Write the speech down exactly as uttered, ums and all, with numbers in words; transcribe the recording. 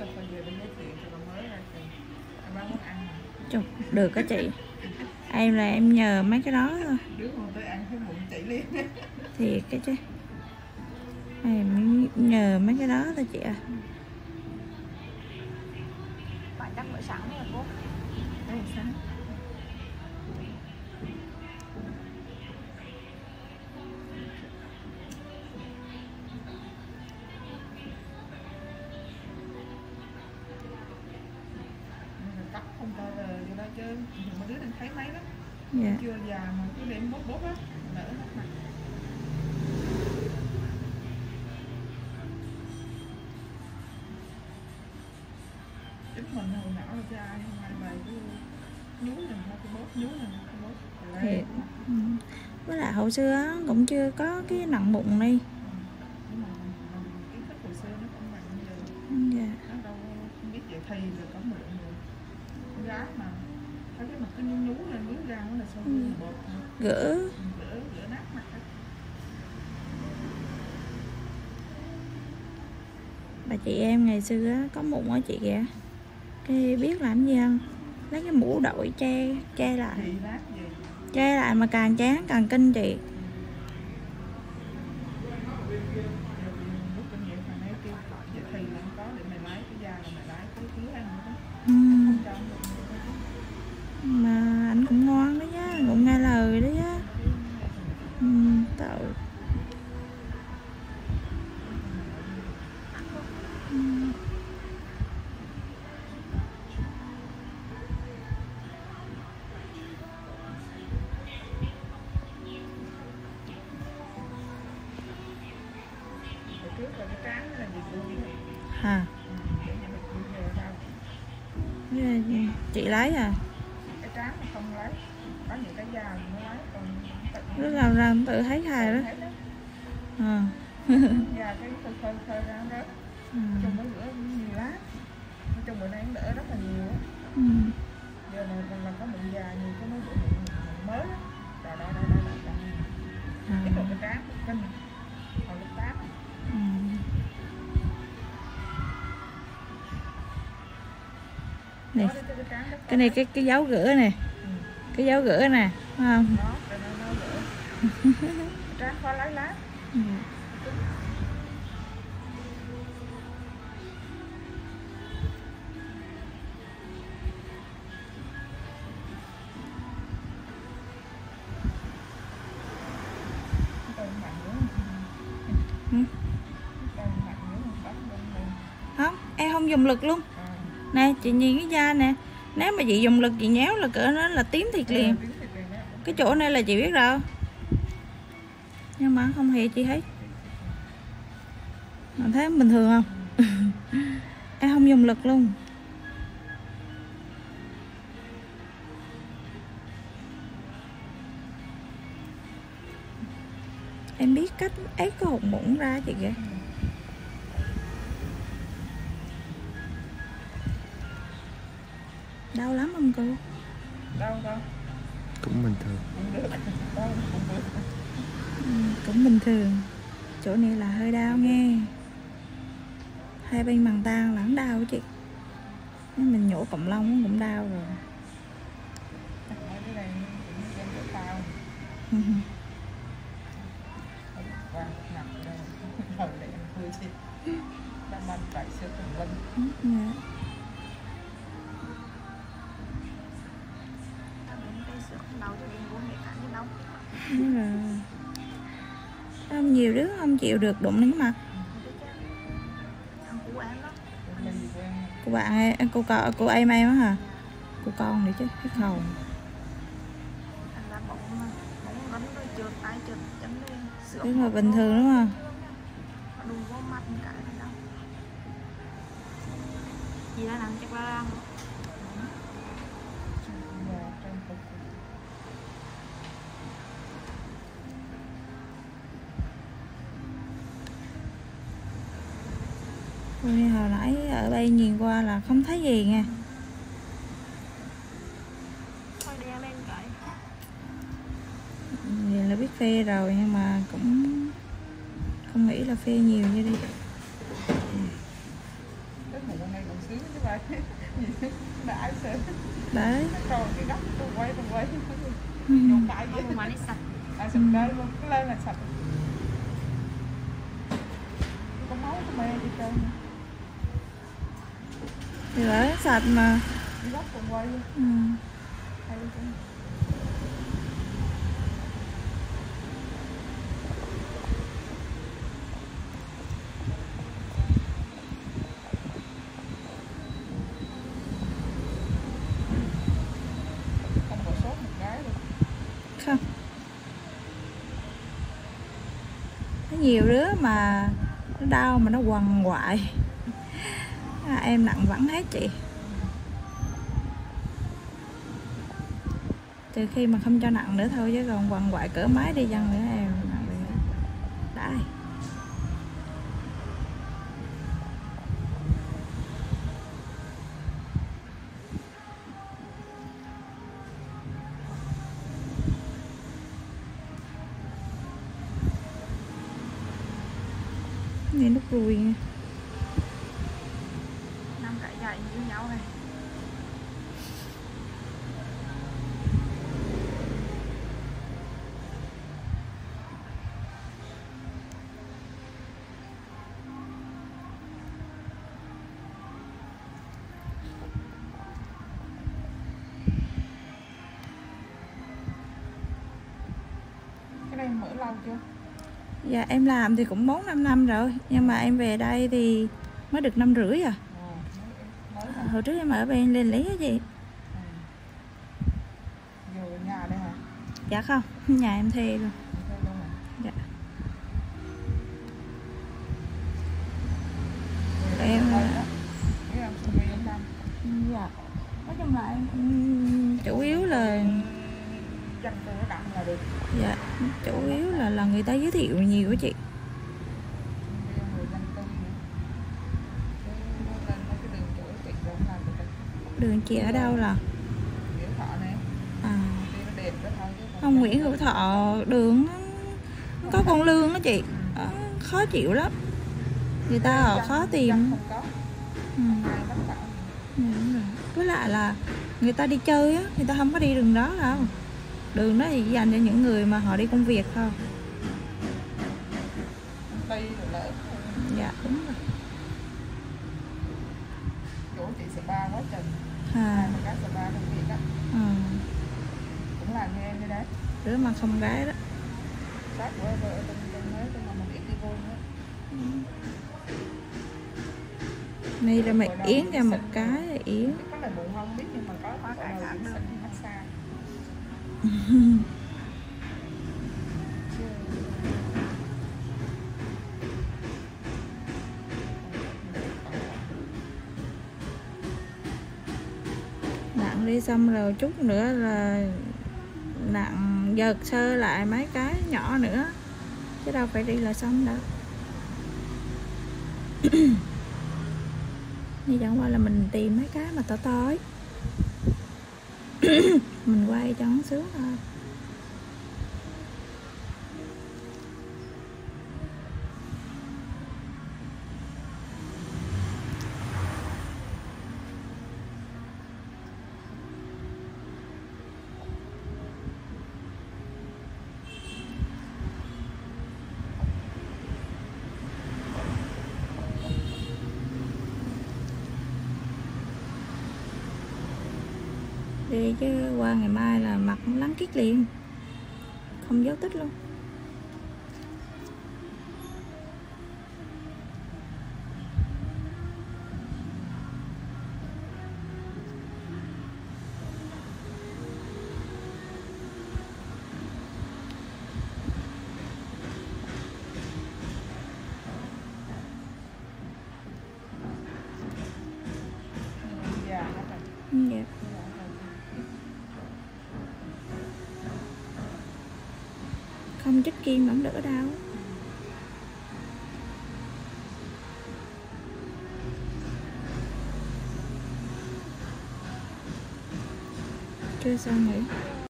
Chục, được đó chị. Em là em nhờ mấy cái đó thôi. Thiệt cái chứ. Em nhờ mấy cái đó thôi chị à. Bạn chắc bữa sáng này là cô. Đây sáng. Chứ mấy đứa đang thấy máy lắm. Dạ. Chưa già mà cứ đến bốt bốt á, lỡ hết mặt. Chính mình hồi nhỏ là cha ai không ai bày cứ nhú này thôi, cái bốt nhú này cái bốt. Thiệt. Ừ. Với lại hồi xưa cũng chưa có cái nặng bụng đi. Kiến thức hồi xưa nó không mạnh bây giờ. Dạ. Nó đâu không biết dạy thì rồi có mượn rồi. Con gái mà thấy cái mặt cứ nhú nhú lên nhú ra nó là sao ừ. Bột Gỡ. Gỡ, gỡ nát mặt đó. Bà chị em ngày xưa có mụn á chị kìa. Cái biết làm gì không? Lấy cái mũ đội che che lại. Che lại mà càng chán càng kinh chị. Ừ. Mà anh cũng ngon đó nhá, cũng nghe lời đó nhá. Ừ, tội. Ừ. Hả? Chị lấy à? Cái trán mà không lấy, có những cái da thì mới lấy, còn rất là ra tự thấy hài đó. À. Da cái khơi khơi khơi ra rớt. Ừ. Trong mấy bữa nhiều lá, trong bữa nay đỡ rất là nhiều á. Ừ. Giờ này còn là có bệnh già nhiều cái mấy bữa mới á, đó đó đó đó đó. Cái còn cái trán kinh, còn lúc tám. Ừ. Này. Cái này cái cái dấu rửa nè. Ừ. Cái dấu rửa nè, phải không? Đó, cái nó nó rửa. Trán khó lấy lá. Ừ. Ừ. Không, em không dùng lực luôn. Nè chị nhìn cái da nè, nếu mà chị dùng lực chị nhéo là cỡ nó là tím thịt liền. Cái chỗ này là chị biết rồi, nhưng mà không hề chị thấy. Mà thấy bình thường không? Em không dùng lực luôn. Em biết cách ép cái hột mụn ra chị kìa. Đau lắm không cô? Đau đâu? Cũng bình thường. Ừ, cũng bình thường. Chỗ này là hơi đau nghe. Hai bên màng tan là đau chị. Nếu mình nhổ cọng lông cũng đau rồi. Đúng rồi. Không nhiều đứa không chịu được đụng đến mặt. Cô bạn em, cô cô, cô em em á hả? Cô con nữa chứ, hết hồn. Đúng rồi, bình thường đúng không? Gì đã làm chắc ba răng. Ôi, hồi nãy ở đây nhìn qua là không thấy gì nha. Thôi đeo lên cái. Vậy là biết phê rồi nhưng mà cũng không nghĩ là phê nhiều như đi. Cái mũ này cũng cứ như vậy đã ai sợ Đấy. rồi cái góc tôi quay tôi quay Ừ. dùng cái gì Không mà nó sạch. ai sạch đây luôn cứ lên là sạch có máu có mê gì trơn Thì đấy sạch mà. cái góc tôi quay Ừ. hay chứ. Không có sốt một cái luôn. Không. Có nhiều đứa mà nó đau mà nó quằn quại. À, em nặng vẫn hết chị. Từ khi mà không cho nặng nữa thôi, chứ còn quằn quại cỡ máy đi chăng nữa em nặng nữa. Đấy. Này nút ruồi nha. Năm cái dài như nhau này. Cái này mở lâu chưa? Dạ em làm thì cũng bốn năm năm rồi. Nhưng mà em về đây thì mới được năm rưỡi à. Ờ, mới mới Hồi trước em ở bên lên lý á chị. Giờ ở nhà đây hả? Dạ không, nhà em thuê luôn. Thôi đâu hả? Dạ. Em Cái em sinh viên năm. dạ. Nói chung là em cũng chủ yếu là Dân tư nó đặng là được. dạ, chủ yếu là là người ta giới thiệu nhiều á chị. Sinh viên người dân tư nữa. Cái lên mấy cái đường chỗ chị cũng làm được. Đường chị ở đâu là? Kiểu thọ này. À, Đi nó đẹp đó thôi chứ còn không, Nguyễn Hữu Thọ đường nó nó có con lương đó chị. Đó, khó chịu lắm. Người ta họ dân- khó tìm. dân không có. Ừ. Ai bắt bảo. Ừ, đúng rồi. Với lại là người ta đi chơi á, người ta không có đi đường đó đâu. Đường đó thì dành cho những người mà họ đi công việc thôi. Công ty rồi lỡ. Dạ đúng rồi. Chỗ chị spa quá trời. À, Hai một cái spa công việc á. ừ. Cũng làm như em như đấy. Đứa mà không gái đó. Sát của vợ bên bên mới cho mà mình ít đi vô nữa. Này là mày yến ra một cái là yến. Có là bụng không biết nhưng mà có có cái khác nữa massage. Nặng đi xong rồi chút nữa là nặng giật sơ lại mấy cái nhỏ nữa, chứ đâu phải đi là xong đâu. Nhưng chẳng qua là mình tìm mấy cái mà to to ấy. Mình quay cho nó sướng thôi. Đi chứ qua ngày mai là mặt nó lắng kiết liền, không dấu tích luôn. Già hết rồi. Dạ. Không chích kim mà không đỡ đau. Chưa xong rồi.